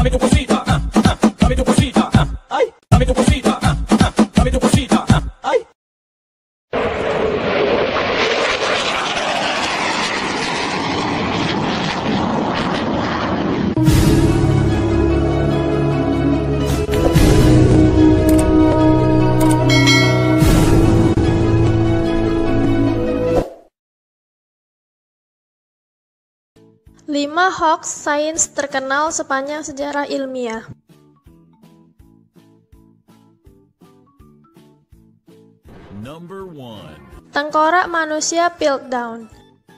dame tu cosita, dame tu cosita, ay, dame tu cosita, dame tu cosita, ay. Lima hoax sains terkenal sepanjang sejarah ilmiah. Number 1. Tengkorak manusia Piltdown.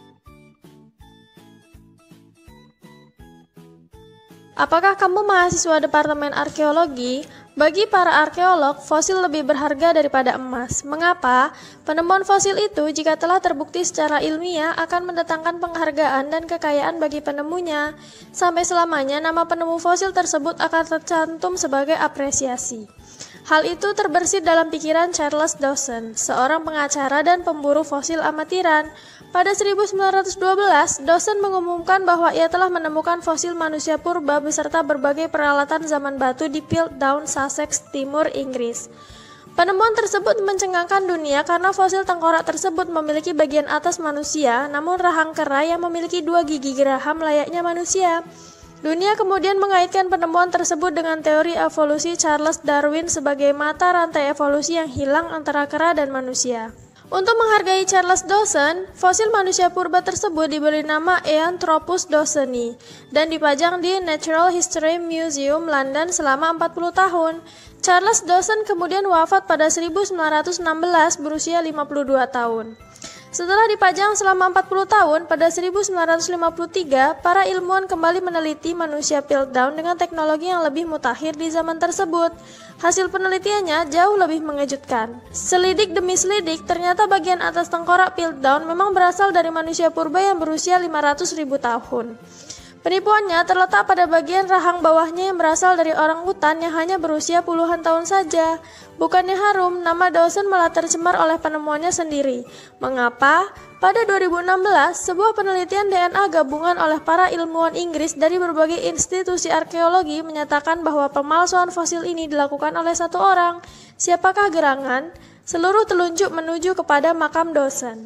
Apakah kamu mahasiswa Departemen Arkeologi? Bagi para arkeolog, fosil lebih berharga daripada emas. Mengapa? Penemuan fosil itu, jika telah terbukti secara ilmiah, akan mendatangkan penghargaan dan kekayaan bagi penemunya. Sampai selamanya, nama penemu fosil tersebut akan tercantum sebagai apresiasi. Hal itu terbersit dalam pikiran Charles Dawson, seorang pengacara dan pemburu fosil amatiran. Pada 1912, Dawson mengumumkan bahwa ia telah menemukan fosil manusia purba beserta berbagai peralatan zaman batu di Piltdown, Sussex, Timur Inggris. Penemuan tersebut mencengangkan dunia karena fosil tengkorak tersebut memiliki bagian atas manusia, namun rahang kera yang memiliki 2 gigi geraham layaknya manusia. Dunia kemudian mengaitkan penemuan tersebut dengan teori evolusi Charles Darwin sebagai mata rantai evolusi yang hilang antara kera dan manusia. Untuk menghargai Charles Dawson, fosil manusia purba tersebut diberi nama Eanthropus dawsoni dan dipajang di Natural History Museum London selama 40 tahun. Charles Dawson kemudian wafat pada 1916 berusia 52 tahun. Setelah dipajang selama 40 tahun, pada 1953, para ilmuwan kembali meneliti manusia Piltdown dengan teknologi yang lebih mutakhir di zaman tersebut. Hasil penelitiannya jauh lebih mengejutkan. Selidik demi selidik, ternyata bagian atas tengkorak Piltdown memang berasal dari manusia purba yang berusia 500.000 tahun. Penipuannya terletak pada bagian rahang bawahnya yang berasal dari orang hutan yang hanya berusia puluhan tahun saja. Bukannya harum, nama Dawson malah tercemar oleh penemuannya sendiri. Mengapa? Pada 2016, sebuah penelitian DNA gabungan oleh para ilmuwan Inggris dari berbagai institusi arkeologi menyatakan bahwa pemalsuan fosil ini dilakukan oleh satu orang. Siapakah gerangan? Seluruh telunjuk menuju kepada makam Dawson.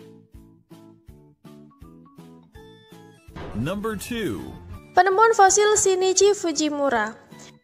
Number 2. Penemuan fosil Shinichi Fujimura.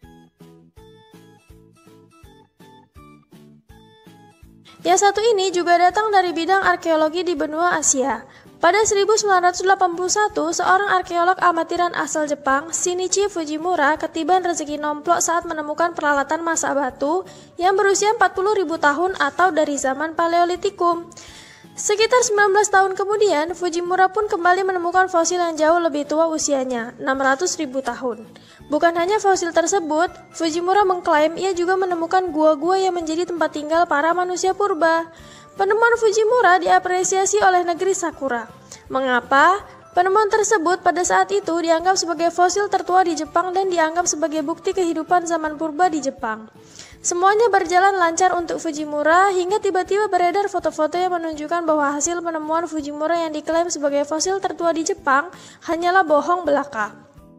Yang satu ini juga datang dari bidang arkeologi di benua Asia. Pada 1981, seorang arkeolog amatiran asal Jepang, Shinichi Fujimura, ketiban rezeki nomplok saat menemukan peralatan masak batu yang berusia 40.000 tahun atau dari zaman Paleolitikum. Sekitar 19 tahun kemudian, Fujimura pun kembali menemukan fosil yang jauh lebih tua usianya, 600.000 tahun. Bukan hanya fosil tersebut, Fujimura mengklaim ia juga menemukan gua-gua yang menjadi tempat tinggal para manusia purba. Penemuan Fujimura diapresiasi oleh negeri Sakura. Mengapa? Penemuan tersebut pada saat itu dianggap sebagai fosil tertua di Jepang dan dianggap sebagai bukti kehidupan zaman purba di Jepang. Semuanya berjalan lancar untuk Fujimura hingga tiba-tiba beredar foto-foto yang menunjukkan bahwa hasil penemuan Fujimura yang diklaim sebagai fosil tertua di Jepang hanyalah bohong belaka.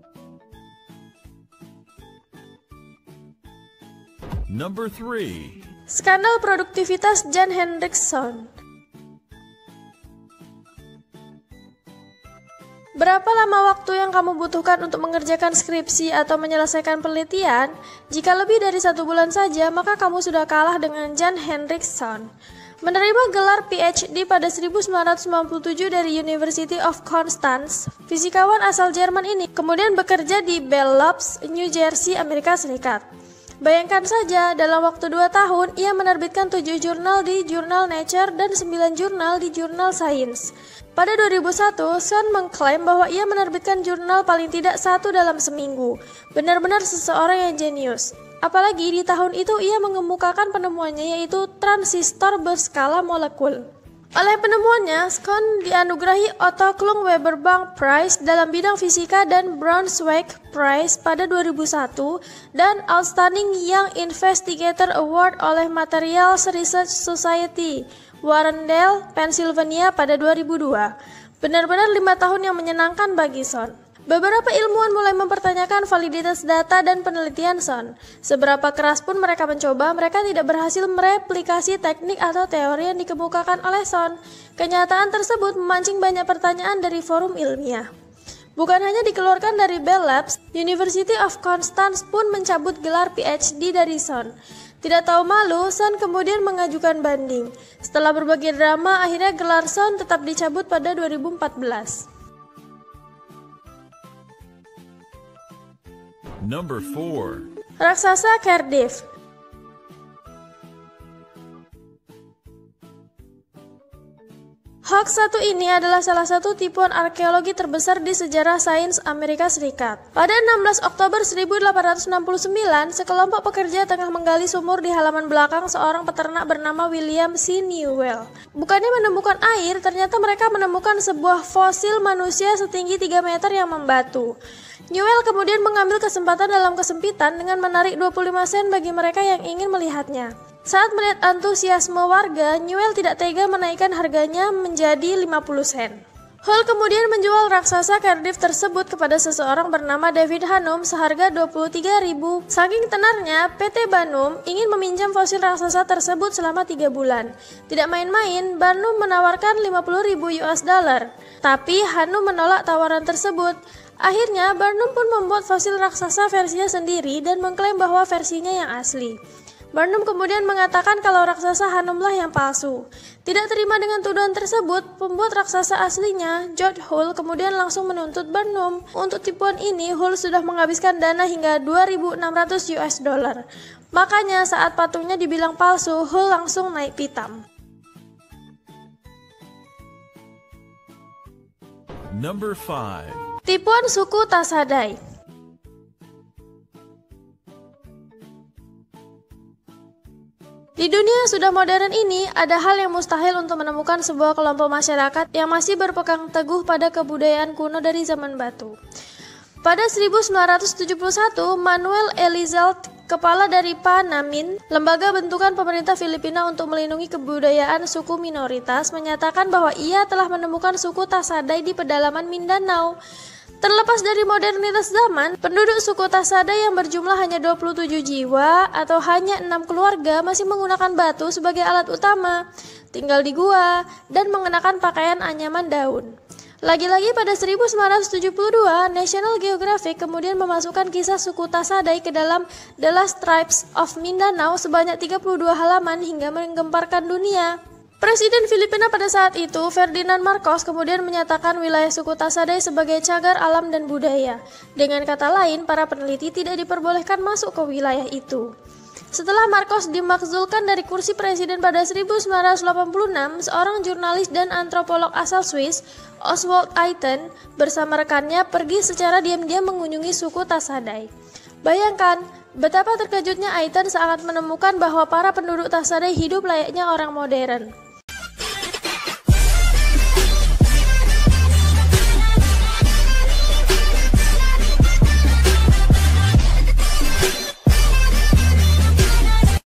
Number 3. Skandal produktivitas Jan Hendrickson. Berapa lama waktu yang kamu butuhkan untuk mengerjakan skripsi atau menyelesaikan penelitian? Jika lebih dari 1 bulan saja, maka kamu sudah kalah dengan Jan Hendrickson. Menerima gelar PhD pada 1997 dari University of Constance, fisikawan asal Jerman ini kemudian bekerja di Bell Labs, New Jersey, Amerika Serikat. Bayangkan saja, dalam waktu 2 tahun, ia menerbitkan 7 jurnal di jurnal Nature dan 9 jurnal di jurnal Science. Pada 2001, Sun mengklaim bahwa ia menerbitkan jurnal paling tidak 1 dalam seminggu. Benar-benar seseorang yang jenius. Apalagi di tahun itu ia mengemukakan penemuannya yaitu transistor berskala molekul. Oleh penemuannya, Sun dianugerahi Otto Klung-Weber-Bank Prize dalam bidang fisika dan Braunschweig Prize pada 2001 dan Outstanding Young Investigator Award oleh Materials Research Society, Warrendale, Pennsylvania pada 2002. Benar-benar 5 tahun yang menyenangkan bagi Sun. Beberapa ilmuwan mulai mempertanyakan validitas data dan penelitian Son. Seberapa keras pun mereka mencoba, mereka tidak berhasil mereplikasi teknik atau teori yang dikemukakan oleh Son. Kenyataan tersebut memancing banyak pertanyaan dari forum ilmiah. Bukan hanya dikeluarkan dari Bell Labs, University of Constance pun mencabut gelar PhD dari Son. Tidak tahu malu, Son kemudian mengajukan banding. Setelah berbagai drama, akhirnya gelar Son tetap dicabut pada 2014. Number 4. Raksasa Cardiff. Hoax satu ini adalah salah satu tipuan arkeologi terbesar di sejarah sains Amerika Serikat. Pada 16 Oktober 1869, sekelompok pekerja tengah menggali sumur di halaman belakang seorang peternak bernama William C. Newell. Bukannya menemukan air, ternyata mereka menemukan sebuah fosil manusia setinggi 3 meter yang membatu. Newell kemudian mengambil kesempatan dalam kesempitan dengan menarik 25 sen bagi mereka yang ingin melihatnya. Saat melihat antusiasme warga, Newell tidak tega menaikkan harganya menjadi 50 sen. Hull kemudian menjual raksasa Cardiff tersebut kepada seseorang bernama David Hannum seharga 23.000. Saking tenarnya, PT Barnum ingin meminjam fosil raksasa tersebut selama 3 bulan. Tidak main-main, Barnum menawarkan 50.000 US dollar. Tapi Hannum menolak tawaran tersebut. Akhirnya, Barnum pun membuat fosil raksasa versinya sendiri dan mengklaim bahwa versinya yang asli. Barnum kemudian mengatakan kalau raksasa Hannumlah yang palsu. Tidak terima dengan tuduhan tersebut, pembuat raksasa aslinya, George Hull, kemudian langsung menuntut Barnum. Untuk tipuan ini, Hull sudah menghabiskan dana hingga 2.600 US dollar. Makanya saat patungnya dibilang palsu, Hull langsung naik pitam. Number 5. Tipuan suku Tasadai. Di dunia yang sudah modern ini, ada hal yang mustahil untuk menemukan sebuah kelompok masyarakat yang masih berpegang teguh pada kebudayaan kuno dari zaman batu. Pada 1971, Manuel Elizalde, kepala dari PANAMIN, lembaga bentukan pemerintah Filipina untuk melindungi kebudayaan suku minoritas, menyatakan bahwa ia telah menemukan suku Tasadai di pedalaman Mindanao. Terlepas dari modernitas zaman, penduduk suku Tasadai yang berjumlah hanya 27 jiwa atau hanya 6 keluarga masih menggunakan batu sebagai alat utama, tinggal di gua, dan mengenakan pakaian anyaman daun. Lagi-lagi pada 1972, National Geographic kemudian memasukkan kisah suku Tasadai ke dalam The Last Tribes of Mindanao sebanyak 32 halaman hingga menggemparkan dunia. Presiden Filipina pada saat itu, Ferdinand Marcos, kemudian menyatakan wilayah suku Tasadai sebagai cagar alam dan budaya. Dengan kata lain, para peneliti tidak diperbolehkan masuk ke wilayah itu. Setelah Marcos dimakzulkan dari kursi presiden pada 1986, seorang jurnalis dan antropolog asal Swiss, Oswald Eiten, bersama rekannya pergi secara diam-diam mengunjungi suku Tasadai. Bayangkan, betapa terkejutnya Eiten saat menemukan bahwa para penduduk Tasadai hidup layaknya orang modern.